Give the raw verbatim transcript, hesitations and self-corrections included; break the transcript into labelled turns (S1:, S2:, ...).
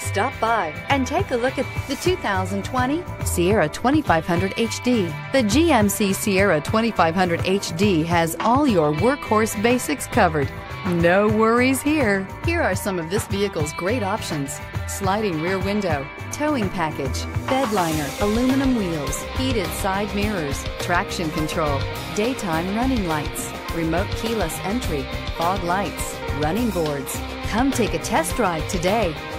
S1: Stop by and take a look at the two thousand twenty Sierra twenty-five hundred H D. The G M C Sierra twenty-five hundred H D has all your workhorse basics covered. No worries here. Here are some of this vehicle's great options: sliding rear window, towing package, bed liner, aluminum wheels, heated side mirrors, traction control, daytime running lights, remote keyless entry, fog lights, running boards. Come take a test drive today.